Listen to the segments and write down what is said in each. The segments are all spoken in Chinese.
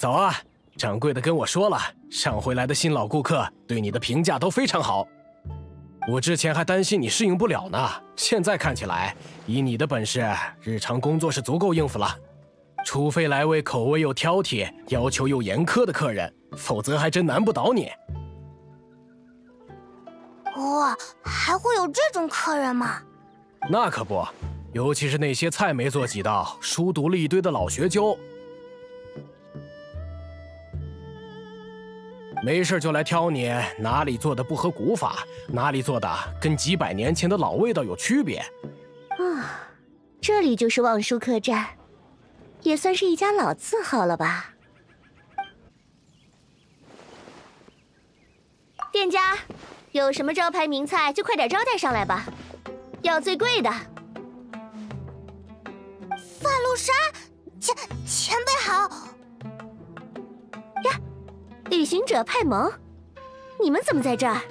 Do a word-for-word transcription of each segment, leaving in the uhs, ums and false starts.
早啊，掌柜的跟我说了，上回来的新老顾客对你的评价都非常好。我之前还担心你适应不了呢，现在看起来，以你的本事，日常工作是足够应付了。除非来位口味又挑剔、要求又严苛的客人，否则还真难不倒你。 哇，还会有这种客人吗？ 那可不，尤其是那些菜没做几道，书读了一堆的老学究。没事就来挑你哪里做的不合古法，哪里做的跟几百年前的老味道有区别。 啊，这里就是望舒客栈，也算是一家老字号了吧？店家，有什么招牌名菜就快点招待上来吧，要最贵的。 范露莎，前前辈好。 呀，旅行者派蒙，你们怎么在这儿？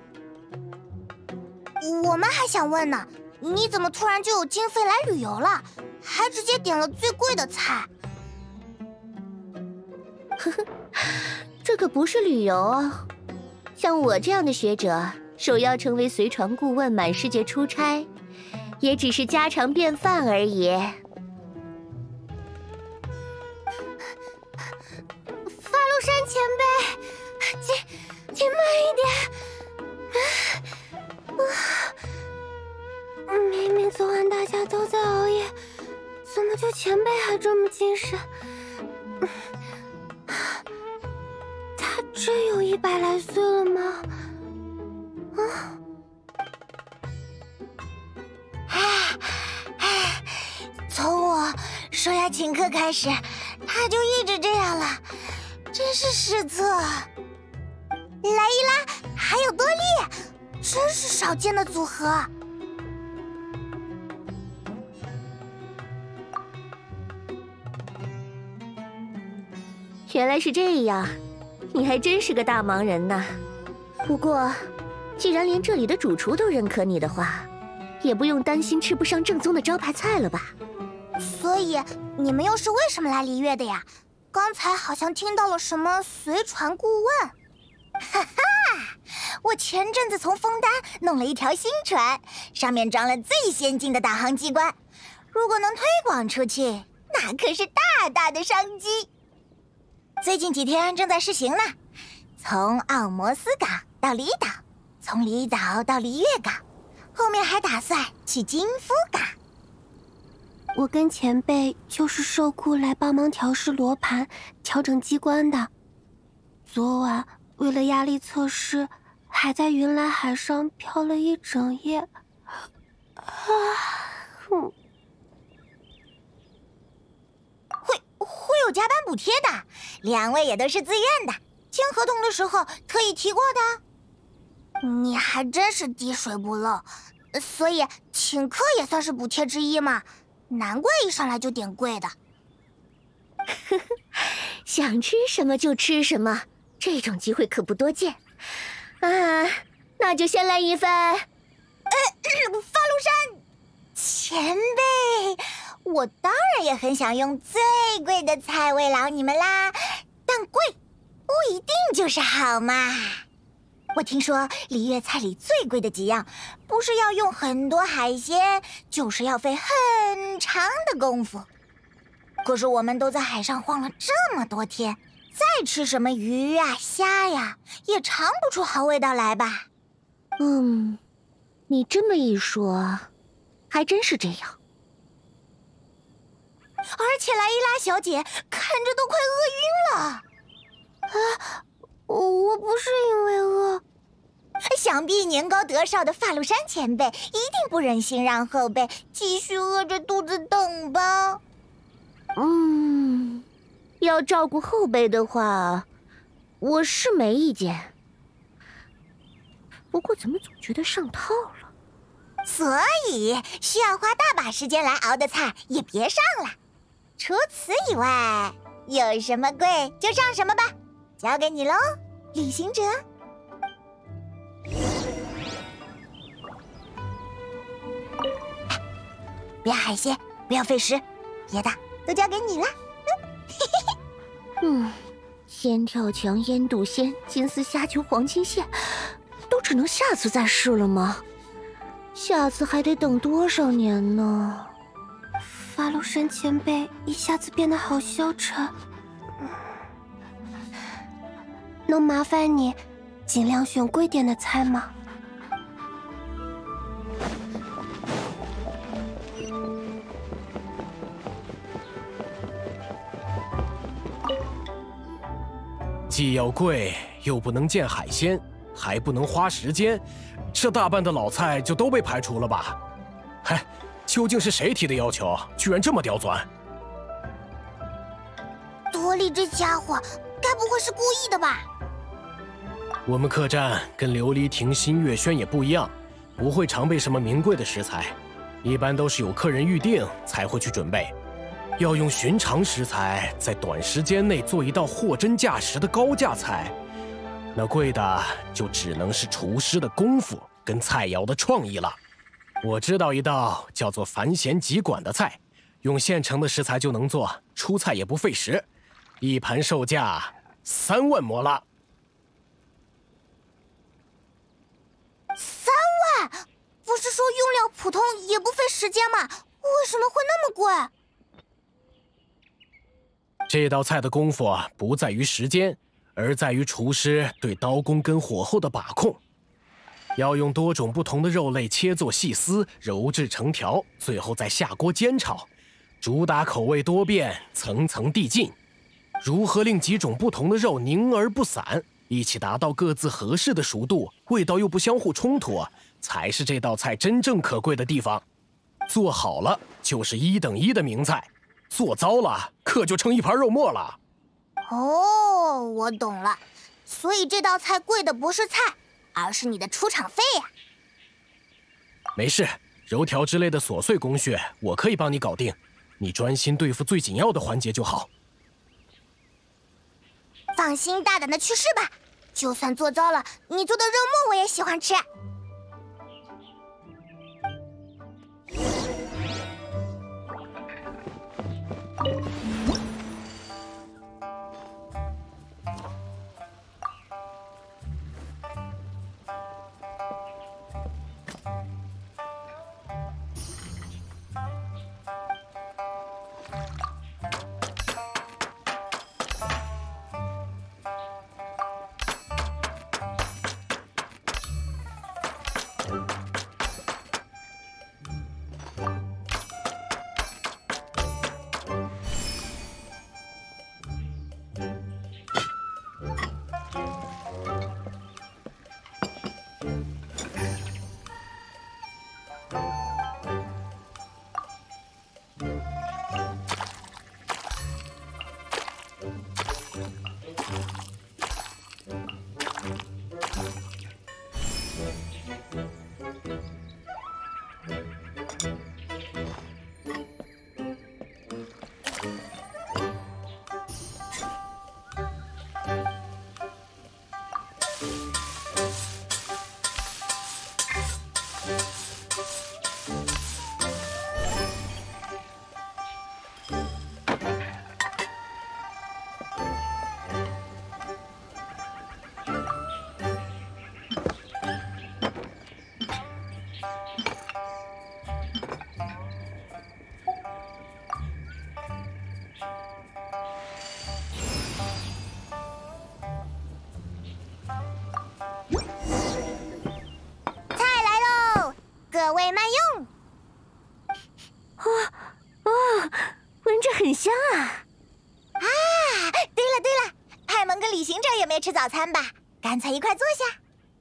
我们还想问呢，你怎么突然就有经费来旅游了，还直接点了最贵的菜？ 呵呵，这可不是旅游啊！像我这样的学者，受邀成为随船顾问满世界出差，也只是家常便饭而已。 法露山前辈，请请慢一点。啊，明明昨晚大家都在熬夜，怎么就前辈还这么精神？他真有一百来岁了吗？啊！唉唉，从我说要请客开始，他就一直这样了，真是失策。莱伊拉还有多莉，真是少见的组合。 原来是这样，你还真是个大忙人呢。不过，既然连这里的主厨都认可你的话，也不用担心吃不上正宗的招牌菜了吧？ 所以你们又是为什么来璃月的呀？刚才好像听到了什么随船顾问。哈哈，我前阵子从枫丹弄了一条新船，上面装了最先进的导航机关，如果能推广出去，那可是大大的商机。最近几天正在试行呢，从奥摩斯港到离岛，从离岛到璃月港，后面还打算去金夫港。我跟前辈就是受雇来帮忙调试罗盘、调整机关的。昨晚为了压力测试，还在云来海上漂了一整夜。啊，嗯。会有加班补贴的，两位也都是自愿的，签合同的时候特意提过的。你还真是滴水不漏，所以请客也算是补贴之一嘛，难怪一上来就点贵的。 呵呵，想吃什么就吃什么，这种机会可不多见。啊，那就先来一份。呃， 法露山前辈。我当然也很想用最贵的菜慰劳你们啦，但贵不一定就是好嘛。我听说璃月菜里最贵的几样，不是要用很多海鲜，就是要费很长的功夫。可是我们都在海上晃了这么多天，再吃什么鱼呀、虾呀，也尝不出好味道来吧？ 嗯，你这么一说，还真是这样。 而且莱伊拉小姐看着都快饿晕了。啊，我不是因为饿，想必年高德少的法露山前辈一定不忍心让后辈继续饿着肚子等吧。 嗯，要照顾后辈的话，我是没意见。不过怎么总觉得上套了？ 所以需要花大把时间来熬的菜也别上了。除此以外，有什么贵就上什么吧，交给你喽，旅行者。不要海鲜，不要费时，别的都交给你了。 嗯， 仙跳墙、烟肚仙、金丝虾球、黄金蟹，都只能下次再试了吗？下次还得等多少年呢？ 法陆神前辈一下子变得好消沉，能麻烦你尽量选贵点的菜吗？ 既要贵，又不能见海鲜，还不能花时间，这大半的老菜就都被排除了吧？嗨，究竟是谁提的要求？居然这么刁钻！ 多利这家伙，该不会是故意的吧？ 我们客栈跟琉璃亭、新月轩也不一样，不会常备什么名贵的食材，一般都是有客人预定才会去准备。要用寻常食材，在短时间内做一道货真价实的高价菜，那贵的就只能是厨师的功夫跟菜肴的创意了。我知道一道叫做繁咸鸡管的菜，用现成的食材就能做，出菜也不费时，一盘售价三万摩拉。 三万？不是说用料普通也不费时间吗？为什么会那么贵？ 这道菜的功夫不在于时间，而在于厨师对刀工跟火候的把控。要用多种不同的肉类切作细丝，揉制成条，最后再下锅煎炒，主打口味多变，层层递进。如何令几种不同的肉凝而不散，一起达到各自合适的熟度，味道又不相互冲突，才是这道菜真正可贵的地方。做好了就是一等一的名菜，做糟了可就成一盘肉末了。 哦，我懂了，所以这道菜贵的不是菜，而是你的出场费呀。 没事，揉条之类的琐碎工序我可以帮你搞定，你专心对付最紧要的环节就好。 放心大胆的去试吧，就算做糟了，你做的肉末我也喜欢吃。各位慢用。 哇哇，闻着很香啊！ 啊，对了对了，派蒙跟旅行者也没吃早餐吧？干脆一块坐下。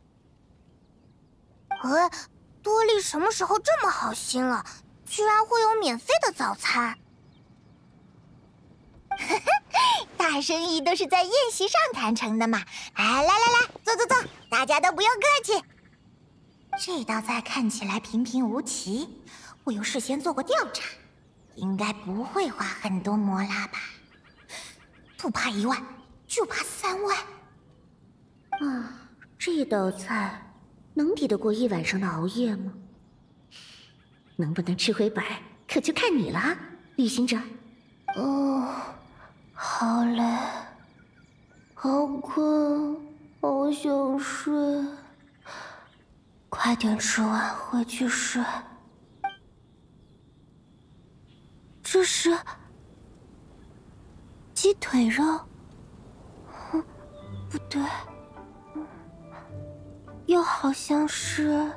呃，多利什么时候这么好心了？居然会有免费的早餐。大生意都是在宴席上谈成的嘛！哎，来来来，坐坐坐，大家都不用客气。这道菜看起来平平无奇，我又事先做过调查，应该不会花很多摩拉吧？不怕一万，就怕三万。 啊，这道菜能抵得过一晚上的熬夜吗？能不能吃回本，可就看你了啊，旅行者。 哦，好嘞。 好困，好想睡。快点吃完，回去睡。这是鸡腿肉？嗯，不对，又好像是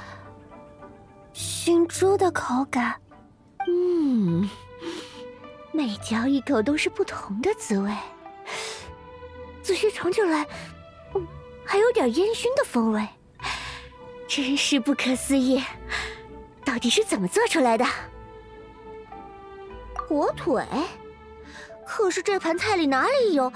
熏猪的口感。嗯，每嚼一口都是不同的滋味。仔细尝起来，嗯，还有点烟熏的风味，真是不可思议。到底是怎么做出来的？火腿？可是这盘菜里哪里有？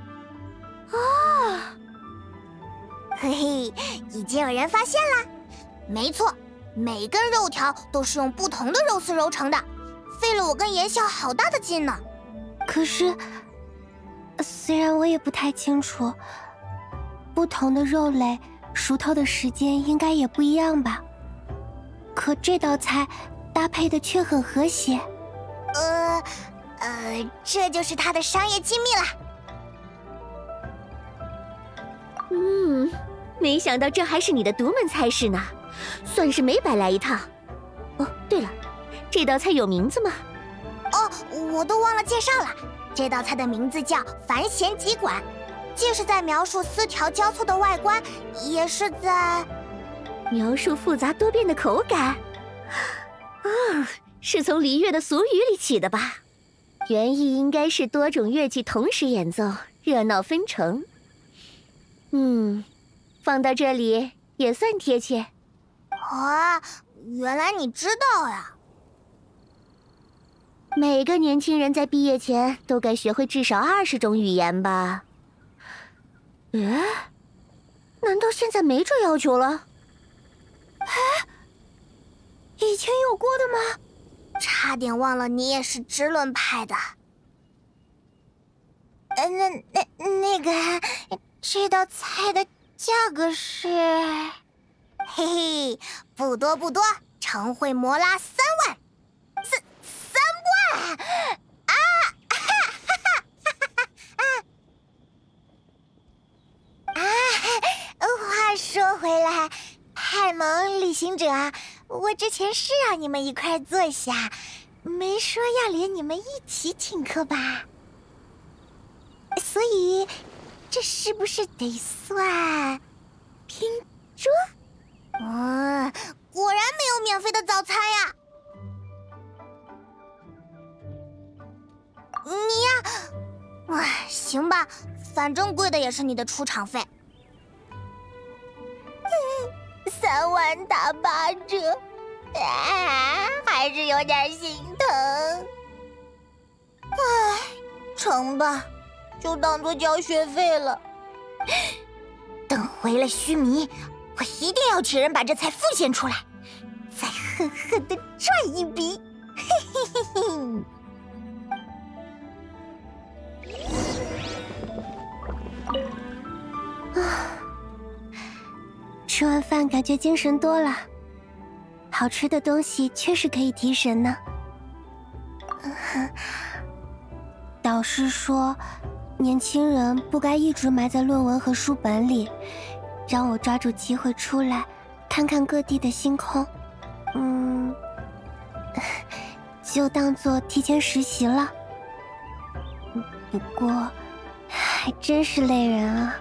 啊！ 嘿嘿，已经有人发现了。没错，每根肉条都是用不同的肉丝揉成的，费了我跟妍笑好大的劲呢。 可是，虽然我也不太清楚，不同的肉类熟透的时间应该也不一样吧？可这道菜搭配的却很和谐。 呃，呃，这就是它的商业机密了。 嗯，没想到这还是你的独门菜式呢，算是没白来一趟。哦，对了，这道菜有名字吗？ 哦，我都忘了介绍了。这道菜的名字叫繁咸鸡管，既是在描述丝条交错的外观，也是在描述复杂多变的口感。啊，是从璃乐的俗语里起的吧？原意应该是多种乐器同时演奏，热闹纷呈。嗯，放到这里也算贴切。 啊，原来你知道呀！ 每个年轻人在毕业前都该学会至少二十种语言吧？诶，难道现在没这要求了？哎，以前有过的吗？ 差点忘了你也是支论派的。呃，那那那个，这道菜的价格是，嘿嘿，不多不多，常会摩拉三万，三三万啊！哈哈哈哈啊！啊，话说回来，派蒙旅行者，我之前是让你们一块坐下，没说要连你们一起请客吧？所以，这是不是得算拼桌？嗯，果然没有免费的早餐呀！你呀，唉，行吧，反正贵的也是你的出场费。嗯，三万打八折，啊，还是有点心疼。唉，成吧。就当做交学费了。等回了须弥，我一定要请人把这菜复现出来，再狠狠地赚一笔。嘿嘿嘿嘿。啊，吃完饭感觉精神多了，好吃的东西确实可以提神呢。导师说，年轻人不该一直埋在论文和书本里，让我抓住机会出来，看看各地的星空。嗯，就当做提前实习了。不过，还真是累人啊。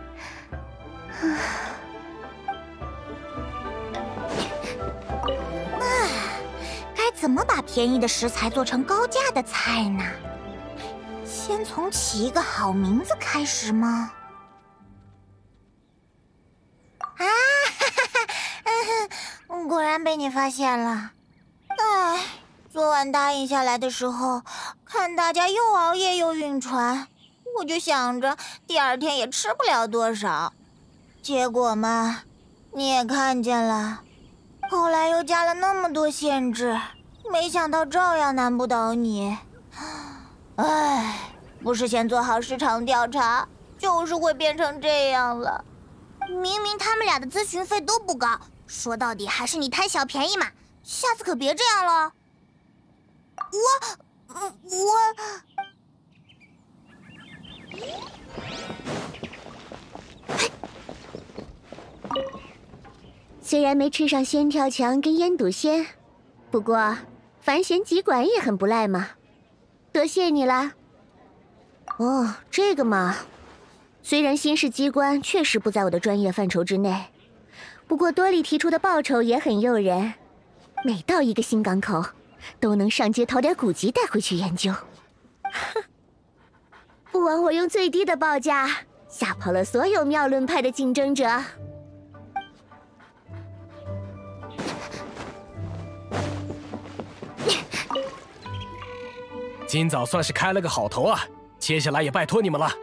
唉，该怎么把便宜的食材做成高价的菜呢？先从起一个好名字开始吗？啊，哈哈哈，果然被你发现了。唉，昨晚答应下来的时候，看大家又熬夜又晕船，我就想着第二天也吃不了多少。结果嘛，你也看见了，后来又加了那么多限制，没想到照样难不倒你。唉。不是先做好市场调查，就是会变成这样了。明明他们俩的咨询费都不高，说到底还是你贪小便宜嘛。下次可别这样了。我，我。 虽然没吃上仙跳墙跟烟堵仙，不过繁弦急管也很不赖嘛。多谢你啦。哦，这个嘛，虽然新式机关确实不在我的专业范畴之内，不过多利提出的报酬也很诱人。每到一个新港口，都能上街淘点古籍带回去研究。不枉我用最低的报价吓跑了所有妙论派的竞争者。 今早算是开了个好头啊！接下来也拜托你们了。